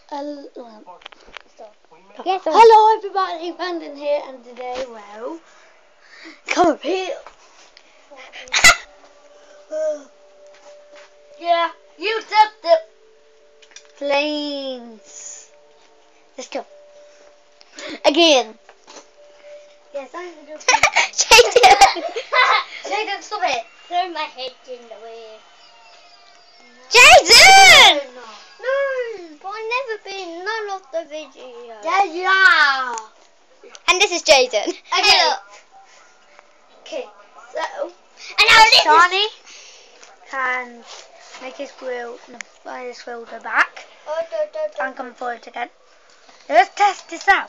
Yes, Hello everybody, Brandon here, and today, well, come up here. Yeah, you took the planes. Let's go. Again. Yes, I'm going to do Jayden! Jayden, stop it. Throw my head in the way. Jayden! No, but I've never been none of the videos. Yeah, you are. And this is Jayden. Okay. Okay, so. And now this is... Johnny can make his wheel, his wheel go back and come forward again. Let's test this out.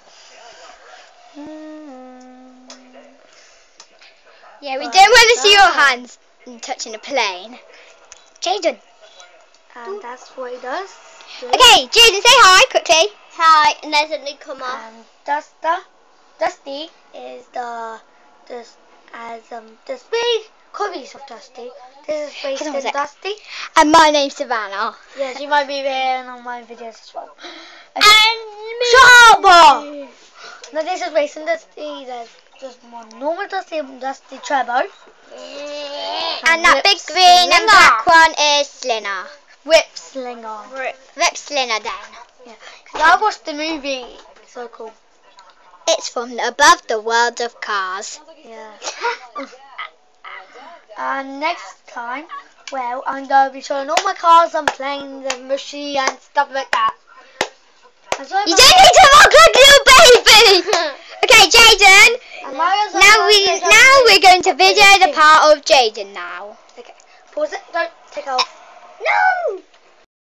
Yeah, we don't want to see your hands touching a plane. Jayden. And that's what he does. Okay, Jayden, say hi quickly. Hi, and there's a new come off. And Dusty is the big cookies of Dusty. This is based Hold on a in sec. Dusty. And my name's Savannah. Yes, you might be there on my videos as well. And me. Shut up, Bob! Now this is based in Dusty. There's just one normal Dusty and Dusty Treble. And that big green and black one is Slinner. Whip Slinger. Rip Slinner down. Yeah. 'Cause I watched the movie. It's so cool. It's from above the world of cars. Yeah. And next time, well, I'm going to be showing all my cars and planes and machines and stuff like that. You don't need to look like a little baby! Okay, Jayden. Now we're going to video the part of Jayden now. Okay. Pause it. Don't take off. No!